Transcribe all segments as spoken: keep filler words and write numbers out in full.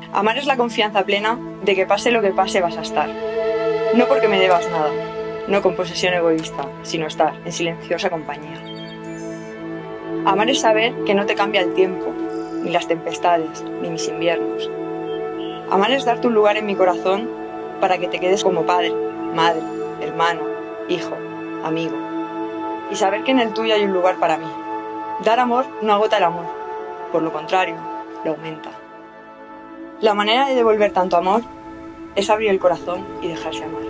Amar es la confianza plena de que pase lo que pase vas a estar. No porque me debas nada, no con posesión egoísta, sino estar en silenciosa compañía. Amar es saber que no te cambia el tiempo, ni las tempestades, ni mis inviernos. Amar es darte un lugar en mi corazón para que te quedes como padre, madre, hermano, hijo, amigo. Y saber que en el tuyo hay un lugar para mí. Dar amor no agota el amor, por lo contrario, lo aumenta. La manera de devolver tanto amor es abrir el corazón y dejarse amar.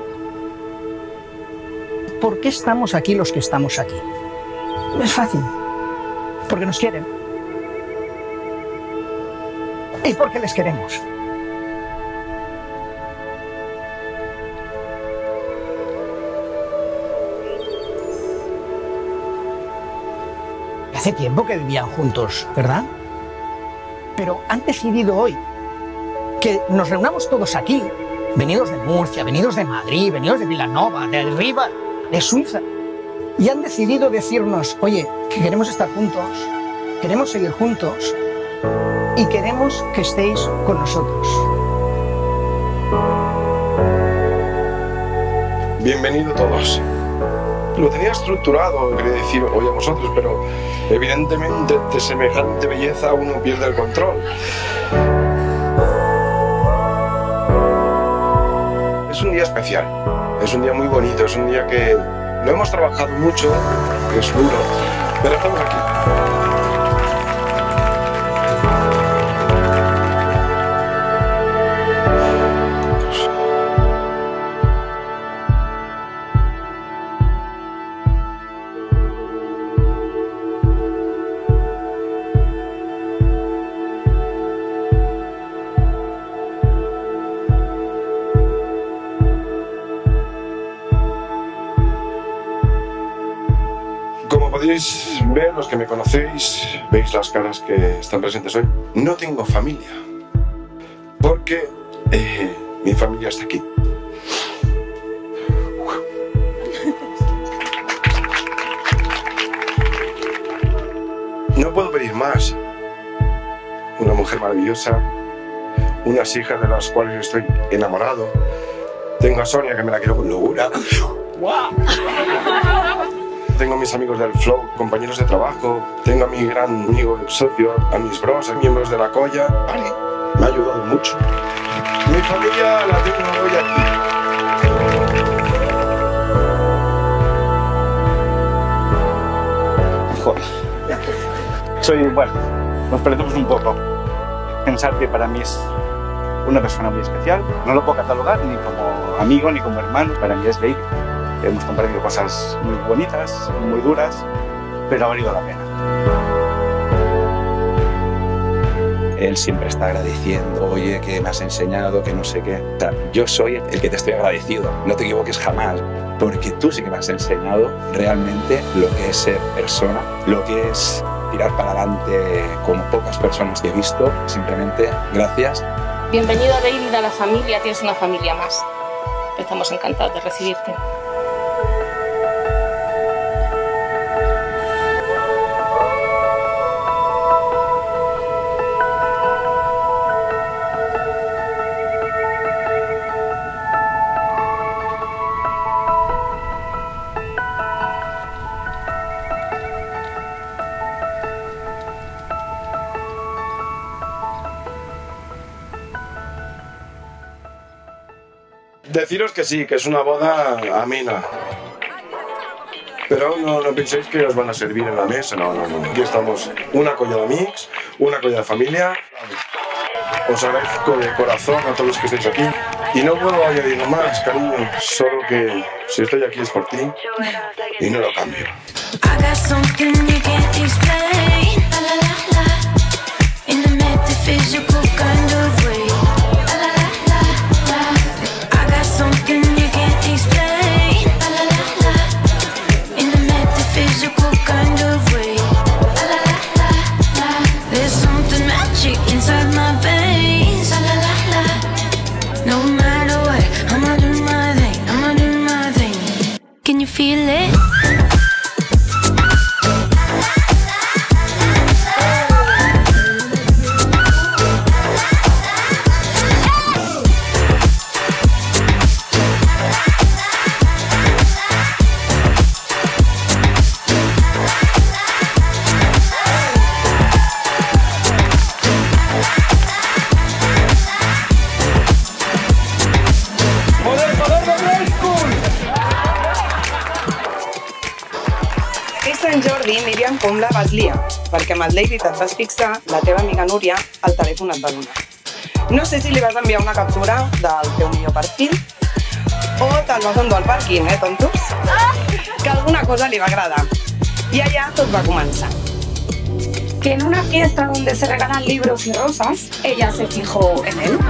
¿Por qué estamos aquí los que estamos aquí? Es fácil. Porque nos quieren. Y porque les queremos. Hace tiempo que vivían juntos, ¿verdad? Pero han decidido hoy que nos reunamos todos aquí, venidos de Murcia, venidos de Madrid, venidos de Vilanova, de Riva, de Suiza, y han decidido decirnos, oye, que queremos estar juntos, queremos seguir juntos y queremos que estéis con nosotros. Bienvenido todos. Lo tenía estructurado, quería decir hoy a vosotros, pero evidentemente de semejante belleza uno pierde el control. Es un día especial, es un día muy bonito, es un día que lo hemos trabajado mucho, que es duro, pero estamos aquí. Como podéis ver, los que me conocéis, veis las caras que están presentes hoy. No tengo familia, porque eh, mi familia está aquí. No puedo pedir más. Una mujer maravillosa, unas hijas de las cuales estoy enamorado. Tengo a Sonia, que me la quiero con locura. ¡Wow! Tengo a mis amigos del Flow, compañeros de trabajo. Tengo a mi gran amigo, socio, a mis bros, a miembros de la colla. Vale, me ha ayudado mucho. Mi familia la tengo hoy aquí. Joder. Soy, bueno, nos parecemos un poco. Pensar que para mí es una persona muy especial. No lo puedo catalogar ni como amigo ni como hermano. Para mí es Baby. Hemos compartido cosas muy bonitas, muy duras, pero ha valido la pena. Él siempre está agradeciendo, oye, que me has enseñado, que no sé qué. O sea, yo soy el que te estoy agradecido, no te equivoques jamás, porque tú sí que me has enseñado realmente lo que es ser persona, lo que es tirar para adelante como pocas personas que he visto. Simplemente, gracias. Bienvenido, David, a la familia, tienes una familia más. Estamos encantados de recibirte. Deciros que sí, que es una boda amena. Pero no, no penséis que os van a servir en la mesa, no, no, no. Aquí estamos una collada mix, una collada familia. Os agradezco de corazón a todos los que estáis aquí. Y no puedo añadir más, cariño, solo que si estoy aquí es por ti y no lo cambio. com la vas liar? Perquè amb el David et vas fixar la teva amiga Núria al telèfon et va donar. No sé si li vas enviar una captura del teu millor perfil o te'l vas endur al pàrquing, eh, tontos? Que alguna cosa li va agradar. Y allá tot va començar. Que en una fiesta donde se regalan libros y rosas, ella se fijó en él.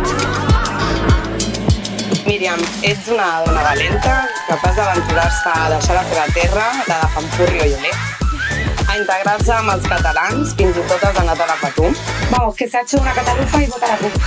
Míriam, ets una dona valenta, capaç d'aventurar-se a deixar la seva terra, la de Fanfurri o Llolet, a integrar-se amb els catalans, fins i tot has anat a la Patum. Vamos, que se ha hecho una catalufa y vota la C U P.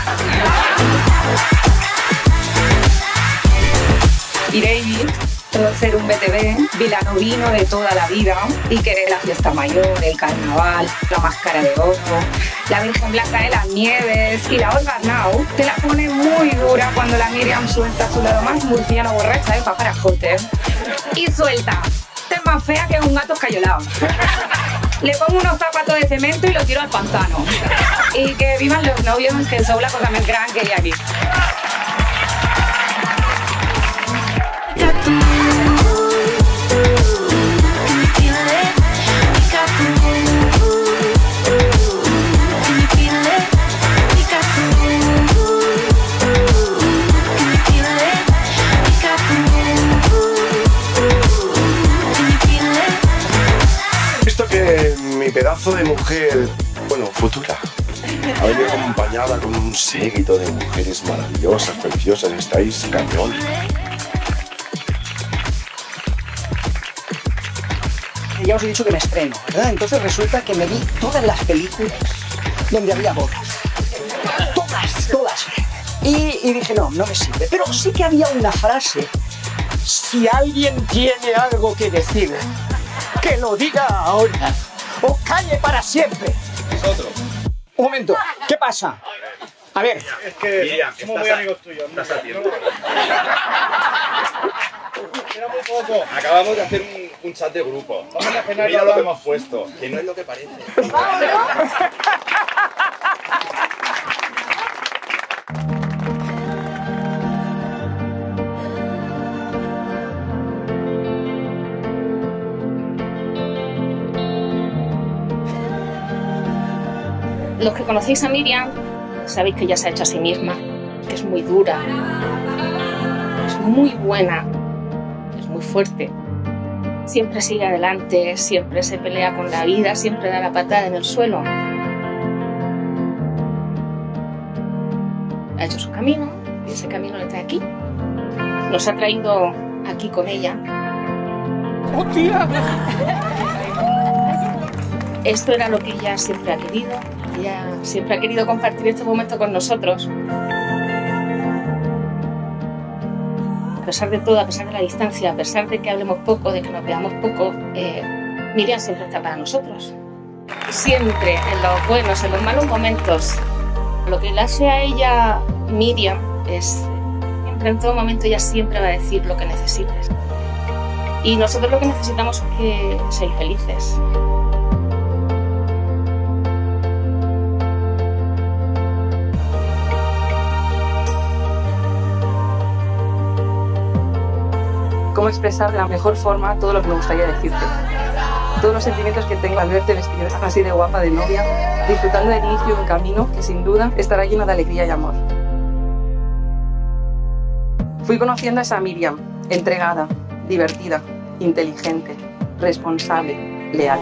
Y David, todo ser un B T V, vilanovino de toda la vida y querer la fiesta mayor, el carnaval, la máscara de oro, la Virgen Blanca de las Nieves y la Olga Arnau, te la pone muy dura cuando la Míriam suelta su lado más murciano borracha de paparajote. Y suelta, te es más fea que un gato escayolado. Le pongo unos zapatos de cemento y lo tiro al pantano. Y que vivan los novios, que son la cosa más grande que hay aquí. Visto que mi pedazo de mujer, bueno, futura, ha venido acompañada con un séquito de mujeres maravillosas, preciosas, estáis cañón. Ya os he dicho que me estreno, ¿verdad? Entonces resulta que me vi todas las películas donde había bodas. Todas, todas. Y, y dije, no, no me sirve. Pero sí que había una frase. Si alguien tiene algo que decir, que lo diga ahora o calle para siempre. Nosotros. Un momento, ¿qué pasa? A ver. Es que Miriam, somos muy amigos tuyos. Estás a tiempo. Era muy poco. Acabamos de hacer un, un chat de grupo. Vamos a cenar. Mira lo que hemos puesto, que no es lo que parece. Los que conocéis a Míriam sabéis que ella se ha hecho a sí misma, que es muy dura, es muy buena, es muy fuerte. Siempre sigue adelante, siempre se pelea con la vida, siempre da la patada en el suelo. Ha hecho su camino y ese camino le trae aquí. Nos ha traído aquí con ella. ¡Oh, tía! Esto era lo que ella siempre ha querido. Ella siempre ha querido compartir este momento con nosotros. A pesar de todo, a pesar de la distancia, a pesar de que hablemos poco, de que nos veamos poco, eh, Míriam siempre está para nosotros. Siempre, en los buenos, en los malos momentos. Lo que le hace a ella Míriam es, siempre, en todo momento, ella siempre va a decir lo que necesites. Y nosotros lo que necesitamos es que seáis felices. Cómo expresar de la mejor forma todo lo que me gustaría decirte. Todos los sentimientos que tengo al verte vestida así de guapa de novia, disfrutando del inicio de un camino que sin duda estará lleno de alegría y amor. Fui conociendo a esa Míriam, entregada, divertida, inteligente, responsable, leal.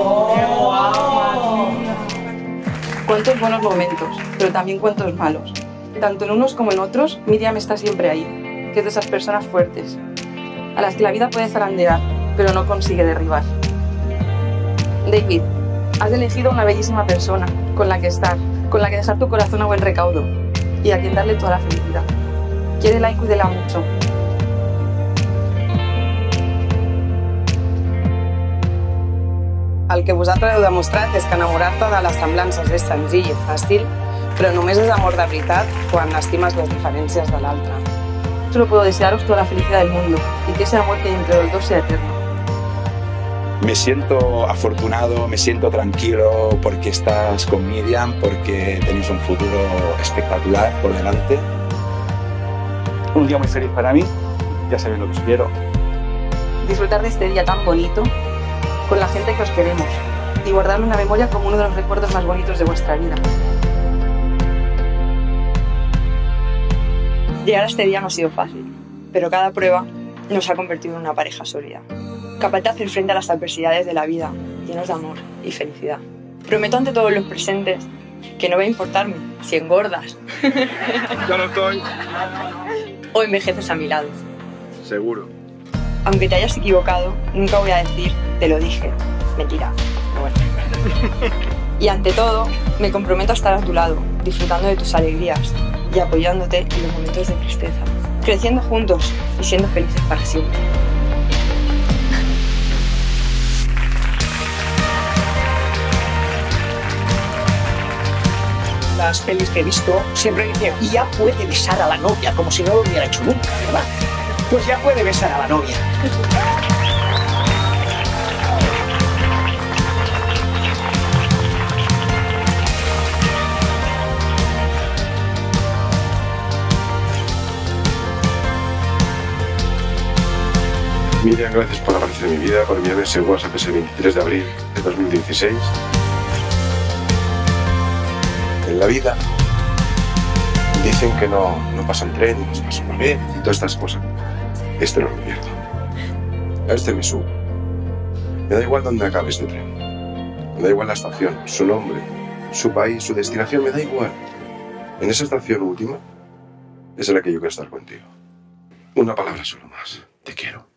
Cuántos buenos momentos, pero también cuántos malos. Tanto en unos como en otros, Míriam está siempre ahí, que es de esas personas fuertes, a las que la vida puede zarandear, pero no consigue derribar. David, has elegido una bellísima persona con la que estar, con la que dejar tu corazón a buen recaudo y a quien darle toda la felicidad. Quiérela y cuídela mucho. El que vosaltres heu demostrat és que enamorar-te de les semblances és senzill i fàcil, però només és amor de veritat quan estimes les diferències de l'altre. Solo puedo desearos toda la felicidad del mundo y que ese amor que hay entre los dos sea eterno. Me siento afortunado, me siento tranquilo porque estás con Míriam, porque tenéis un futuro espectacular por delante. Un día muy feliz para mí, ya sabéis lo que os quiero. Disfrutar de este día tan bonito con la gente que os queremos y guardarlo en la memoria como uno de los recuerdos más bonitos de vuestra vida. Llegar a este día no ha sido fácil, pero cada prueba nos ha convertido en una pareja sólida, capaz de hacer frente a las adversidades de la vida, llenos de amor y felicidad. Prometo ante todos los presentes que no va a importarme si engordas Ya lo estoy. o envejeces a mi lado. Seguro. Aunque te hayas equivocado, nunca voy a decir te lo dije. Mentira, pero bueno. Y ante todo, me comprometo a estar a tu lado, disfrutando de tus alegrías y apoyándote en los momentos de tristeza, creciendo juntos y siendo felices para siempre. Las pelis que he visto siempre dicen, y ya puede besar a la novia, como si no lo hubiera hecho nunca, ¿verdad? Pues ya puede besar a la novia. Miriam, gracias por aparecer en mi vida, por enviarme ese WhatsApp ese veintitrés de abril de dos mil dieciséis. En la vida dicen que no, no pasan trenes, pasa una vez y todas estas cosas. Este no lo pierdo. A este me subo. Me da igual dónde acabe este tren. Me da igual la estación, su nombre, su país, su destinación, me da igual. En esa estación última es en la que yo quiero estar contigo. Una palabra solo más. Te quiero.